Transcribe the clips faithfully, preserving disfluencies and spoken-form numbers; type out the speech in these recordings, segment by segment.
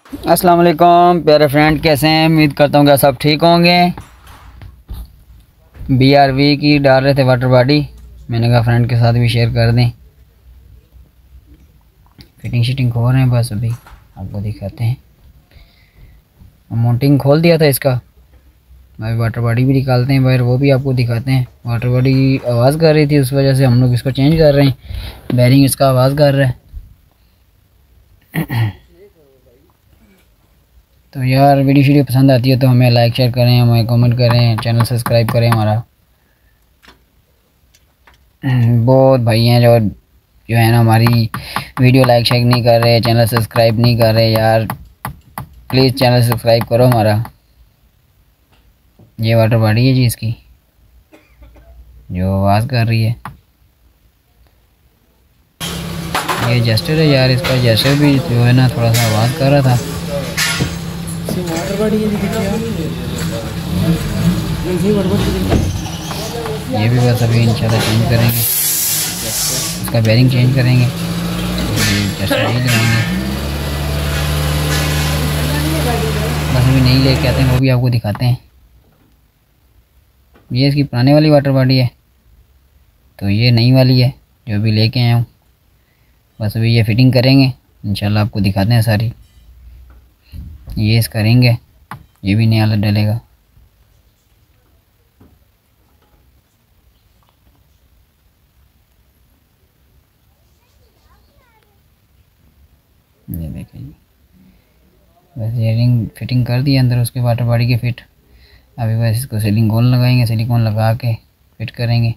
अस्सलाम वालेकुम प्यारे फ्रेंड, कैसे हैं? उम्मीद करता हूँ कि सब ठीक होंगे। बी आर वी की डाल रहे थे वाटर बॉडी, मैंने कहा फ्रेंड के साथ भी शेयर कर दें। फिटिंग शिटिंग खोल रहे हैं, बस अभी आपको दिखाते हैं। माउंटिंग खोल दिया था इसका, अभी वाटर बॉडी भी निकालते हैं बाहर, वो भी आपको दिखाते हैं। वाटर बॉडी आवाज़ कर रही थी, उस वजह से हम लोग इसको चेंज कर रहे हैं। बैरिंग इसका आवाज़ कर रहा है। तो यार वीडियो वीडियो पसंद आती है तो हमें लाइक शेयर करें, हमें कमेंट करें, चैनल सब्सक्राइब करें हमारा। बहुत भाई हैं जो जो है ना हमारी वीडियो लाइक शेयर नहीं कर रहे, चैनल सब्सक्राइब नहीं कर रहे। यार प्लीज़ चैनल सब्सक्राइब करो हमारा। ये वाटर बॉडी है जी इसकी, जो आवाज़ कर रही है। ये जस्टर है यार, इसका जस्टर भी जो है ना थोड़ा सा आवाज़ कर रहा था। ये भी बस अभी इंशाल्लाह चेंज करेंगे, इसका बेरिंग चेंज करेंगे, जस्टर नहीं लगाएंगे। बस अभी नहीं लेके आते हैं, वो भी आपको दिखाते हैं। ये इसकी पुराने वाली वाटर बॉडी है, तो ये नई वाली है जो अभी लेके आया हूँ। बस अभी ये फिटिंग करेंगे, इंशाल्लाह आपको दिखाते हैं सारी। ये इस करेंगे, ये भी नया डलेगा। ये देखें, बस ये रिंग फिटिंग कर दी अंदर उसके वाटर बॉडी के फिट। अभी बस इसको सिलिकॉन लगाएंगे, सिलिकॉन लगा के फिट करेंगे।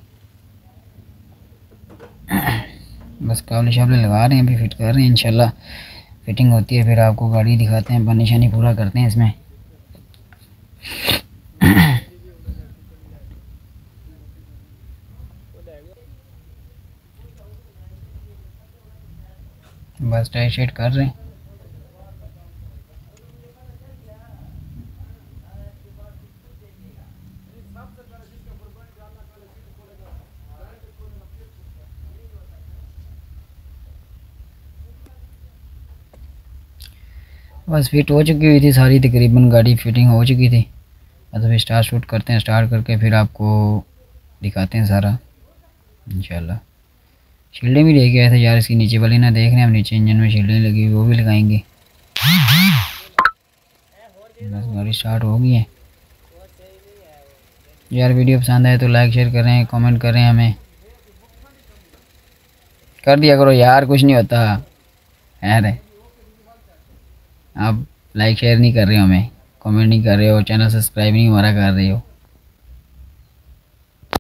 बस काबले शाबले लगा रहे हैं, अभी फिट कर रहे हैं। इंशाल्लाह फिटिंग होती है फिर आपको गाड़ी दिखाते हैं, पानी शानी पूरा करते हैं इसमें। बस टाइट शेट कर रहे हैं। बस फिट हो चुकी हुई थी सारी, तकरीबन गाड़ी फिटिंग हो चुकी थी। बस अभी स्टार्ट शूट करते हैं, स्टार्ट करके फिर आपको दिखाते हैं सारा इंशाल्लाह। शील्डें भी लेके आए थे यार, इसकी नीचे वाली ना देख रहे हैं हम, नीचे इंजन में शील्डें लगी हुई वो भी लगाएंगे। बस गाड़ी स्टार्ट हो गई है यार। वीडियो पसंद आए तो लाइक शेयर करें, कमेंट करें, हमें कर दिया करो यार, कुछ नहीं होता है। आप लाइक शेयर नहीं कर रहे हो, हमें कमेंट नहीं कर रहे हो, चैनल सब्सक्राइब नहीं हमारा कर रहे हो।